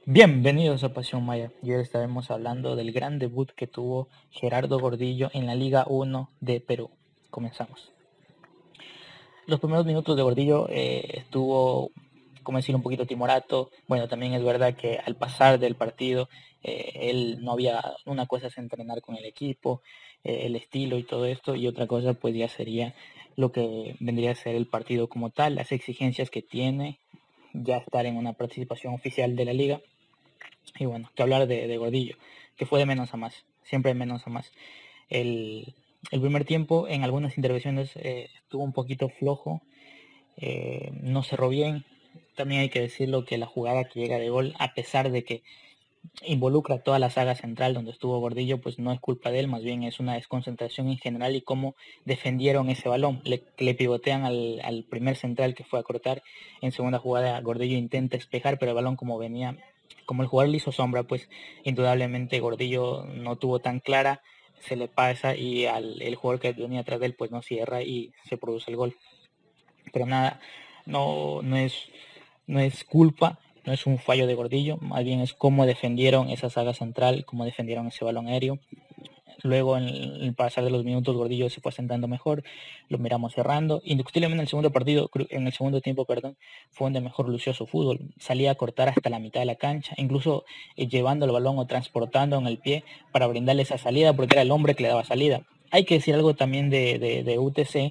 Bienvenidos a Pasión Maya. Y hoy estaremos hablando del gran debut que tuvo Gerardo Gordillo en la Liga 1 de Perú. Comenzamos. Los primeros minutos de Gordillo estuvo, como decir, un poquito timorato. Bueno, también es verdad que al pasar del partido, él no había, una cosa es entrenar con el equipo, el estilo y todo esto, y otra cosa pues ya sería lo que vendría a ser el partido como tal, las exigencias que tiene, ya estar en una participación oficial de la liga. Y bueno, que hablar de Gordillo, que fue de menos a más, siempre de menos a más. El, el primer tiempo en algunas intervenciones estuvo un poquito flojo, no cerró bien. También hay que decirlo que la jugada que llega de gol, a pesar de que involucra toda la saga central donde estuvo Gordillo, pues no es culpa de él, más bien es una desconcentración en general y cómo defendieron ese balón. Le pivotean al primer central que fue a cortar. En segunda jugada Gordillo intenta espejar, pero el balón como venía, como el jugador le hizo sombra, pues indudablemente Gordillo no tuvo tan clara, se le pasa y el jugador que venía atrás de él pues no cierra y se produce el gol. Pero nada, no es culpa, no es un fallo de Gordillo, más bien es cómo defendieron esa saga central, cómo defendieron ese balón aéreo. Luego en el pasar de los minutos Gordillo se fue asentando mejor, lo miramos cerrando. Indiscutiblemente en el segundo partido, en el segundo tiempo, perdón, fue donde mejor lució su fútbol. Salía a cortar hasta la mitad de la cancha, incluso llevando el balón o transportando en el pie para brindarle esa salida, porque era el hombre que le daba salida. Hay que decir algo también de UTC,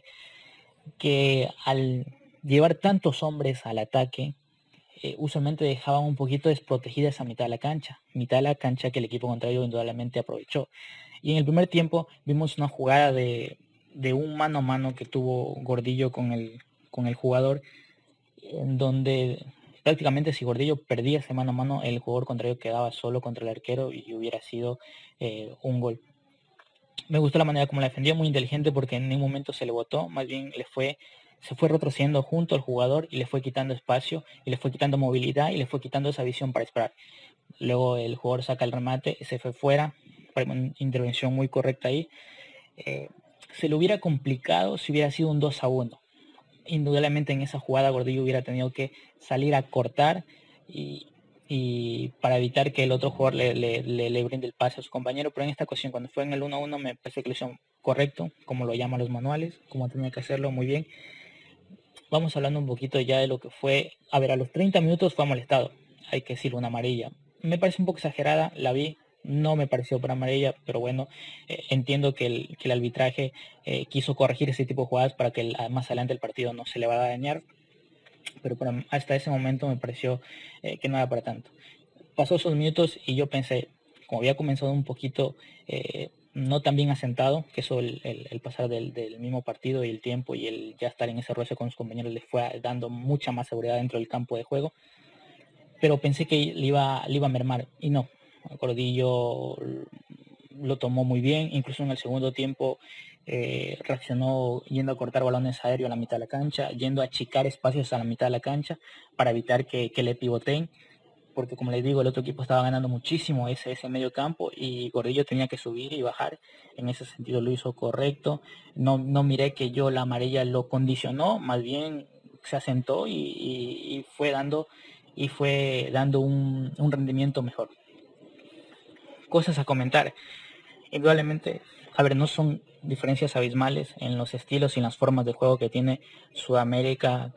que al llevar tantos hombres al ataque, usualmente dejaban un poquito desprotegida esa mitad de la cancha que el equipo contrario indudablemente aprovechó. Y en el primer tiempo vimos una jugada de un mano a mano que tuvo Gordillo con el jugador, en donde prácticamente si Gordillo perdía ese mano a mano, el jugador contrario quedaba solo contra el arquero y hubiera sido un gol. Me gustó la manera como la defendió, muy inteligente porque en ningún momento se le botó, más bien se fue retrocediendo junto al jugador y le fue quitando espacio y le fue quitando movilidad y le fue quitando esa visión para esperar. Luego el jugador saca el remate, se fue fuera, una intervención muy correcta ahí. Se le hubiera complicado si hubiera sido un 2-1. Indudablemente en esa jugada Gordillo hubiera tenido que salir a cortar y, y para evitar que el otro jugador le brinde el pase a su compañero, pero en esta ocasión cuando fue en el 1-1 me parece que lo hicieron correcto, como lo llaman los manuales, como tenía que hacerlo muy bien. Vamos hablando un poquito ya de lo que fue, a ver, a los 30 minutos fue molestado, hay que decir una amarilla. Me parece un poco exagerada, la vi, no me pareció por amarilla, pero bueno, entiendo que el arbitraje quiso corregir ese tipo de jugadas para que más adelante el partido no se le va a dañar, pero hasta ese momento me pareció que no era para tanto. Pasó esos minutos y yo pensé, como había comenzado un poquito no tan bien asentado, que eso el pasar del mismo partido y el tiempo y el ya estar en ese roce con sus compañeros le fue dando mucha más seguridad dentro del campo de juego, pero pensé que le iba a mermar y no. Gordillo lo tomó muy bien, incluso en el segundo tiempo reaccionó yendo a cortar balones aéreos a la mitad de la cancha, yendo a achicar espacios a la mitad de la cancha para evitar que le pivoteen, porque como les digo, el otro equipo estaba ganando muchísimo ese medio campo y Gordillo tenía que subir y bajar. En ese sentido lo hizo correcto. No miré que yo la amarilla lo condicionó, más bien se asentó y fue dando un rendimiento mejor. Cosas a comentar. Indudablemente, a ver, no son diferencias abismales en los estilos y en las formas de juego que tiene Sudamérica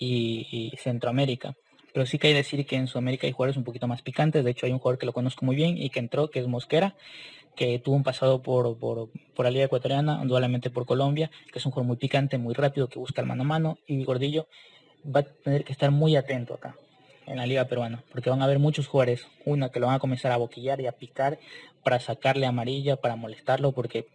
y Centroamérica. Pero sí que hay que decir que en Sudamérica hay jugadores un poquito más picantes. De hecho, hay un jugador que lo conozco muy bien y que entró, que es Mosquera, que tuvo un pasado por la Liga Ecuatoriana, indudablemente por Colombia, que es un jugador muy picante, muy rápido, que busca el mano a mano. Y Gordillo va a tener que estar muy atento acá en la liga peruana, porque van a haber muchos jugadores, una que lo van a comenzar a boquillar y a picar para sacarle amarilla, para molestarlo, porque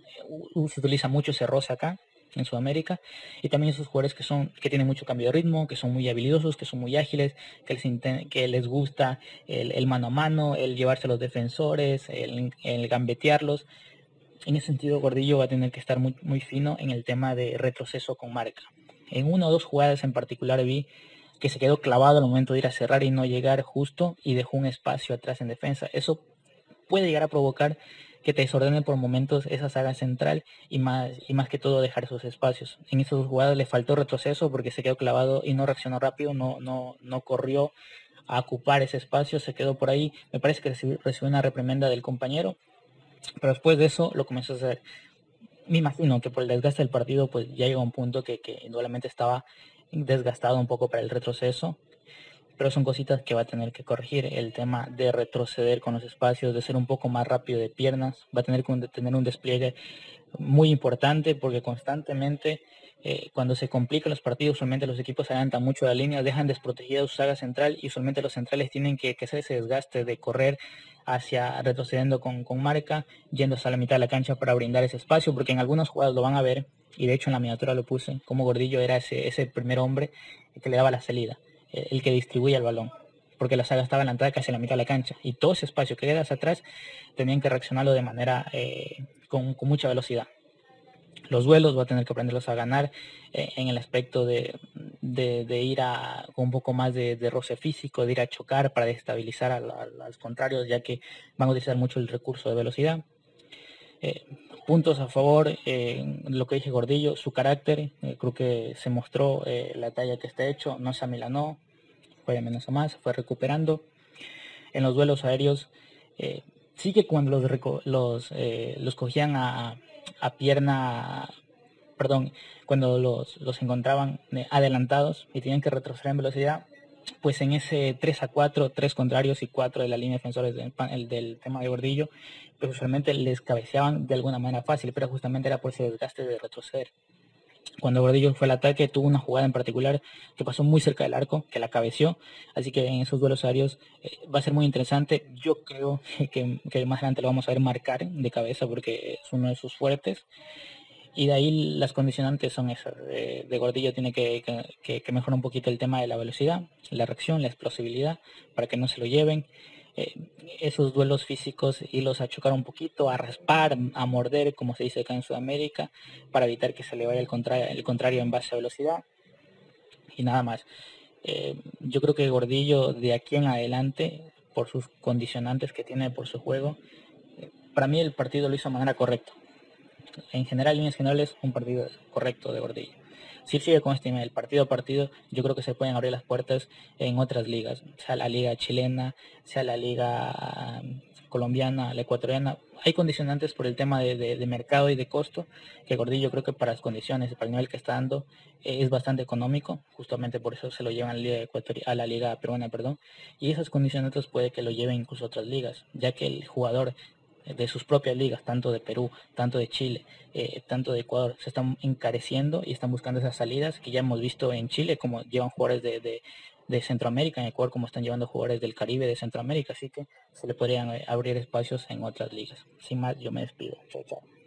se utiliza mucho ese roce acá en Sudamérica, y también esos jugadores que tienen mucho cambio de ritmo, que son muy habilidosos, que son muy ágiles, que les gusta el mano a mano, el llevarse a los defensores, el gambetearlos. En ese sentido, Gordillo va a tener que estar muy, muy fino en el tema de retroceso con marca. En una o dos jugadas en particular vi que se quedó clavado al momento de ir a cerrar y no llegar justo y dejó un espacio atrás en defensa. Eso puede llegar a provocar que te desordenen por momentos esa saga central y más que todo dejar esos espacios. En esas jugadas le faltó retroceso porque se quedó clavado y no reaccionó rápido, no corrió a ocupar ese espacio, se quedó por ahí, me parece que recibió una reprimenda del compañero, pero después de eso lo comenzó a hacer. Me imagino que por el desgaste del partido pues ya llegó a un punto que indudablemente estaba desgastado un poco para el retroceso, pero son cositas que va a tener que corregir. El tema de retroceder con los espacios, de ser un poco más rápido de piernas, va a tener que tener un despliegue muy importante porque constantemente cuando se complican los partidos, usualmente los equipos adelantan mucho la línea, dejan desprotegida su saga central y usualmente los centrales tienen que hacer ese desgaste de correr hacia retrocediendo con marca, yendo hasta la mitad de la cancha para brindar ese espacio, porque en algunas jugadas lo van a ver, y de hecho en la miniatura lo puse, como Gordillo era ese primer hombre que le daba la salida, el que distribuía el balón, porque la saga estaba adelantada casi a la mitad de la cancha, y todo ese espacio que queda hacia atrás tenían que reaccionarlo de manera con mucha velocidad. Los duelos va a tener que aprenderlos a ganar en el aspecto de ir con un poco más de roce físico, de ir a chocar para destabilizar a los contrarios, ya que van a utilizar mucho el recurso de velocidad. Puntos a favor, lo que dije Gordillo, su carácter, creo que se mostró la talla que está hecho, no se amilanó, fue de menos a más, fue recuperando. En los duelos aéreos, sí que cuando los cogían a pierna, perdón, cuando los encontraban adelantados y tenían que retroceder en velocidad, pues en ese 3-4, 3 contrarios y 4 de la línea de defensores del tema de Gordillo, pues usualmente les cabeceaban de alguna manera fácil, pero justamente era por ese desgaste de retroceder. Cuando Gordillo fue al ataque, tuvo una jugada en particular que pasó muy cerca del arco, que la cabeció, así que en esos duelos aéreos va a ser muy interesante. Yo creo que más adelante lo vamos a ver marcar de cabeza porque es uno de sus fuertes. Y de ahí las condicionantes son esas. De Gordillo tiene que mejorar un poquito el tema de la velocidad, la reacción, la explosividad, para que no se lo lleven. Esos duelos físicos, irlos a chocar un poquito, a raspar, a morder, como se dice acá en Sudamérica, para evitar que se le vaya el contrario en base a velocidad. Y nada más. Yo creo que Gordillo de aquí en adelante, por sus condicionantes que tiene, por su juego, para mí el partido lo hizo de manera correcta. En general, líneas generales, un partido correcto de Gordillo. Si sigue con este nivel, partido a partido, yo creo que se pueden abrir las puertas en otras ligas, sea la liga chilena, sea la liga colombiana, la ecuatoriana. Hay condicionantes por el tema de mercado y de costo, que Gordillo creo que para las condiciones, para el nivel que está dando, es bastante económico, justamente por eso se lo llevan a la liga peruana, perdón, y esas condicionantes puede que lo lleven incluso a otras ligas, ya que el jugador de sus propias ligas, tanto de Perú, tanto de Chile, tanto de Ecuador, se están encareciendo y están buscando esas salidas que ya hemos visto en Chile, como llevan jugadores de Centroamérica, en Ecuador como están llevando jugadores del Caribe, de Centroamérica, así que se le podrían abrir espacios en otras ligas. Sin más, yo me despido. Chao, chao.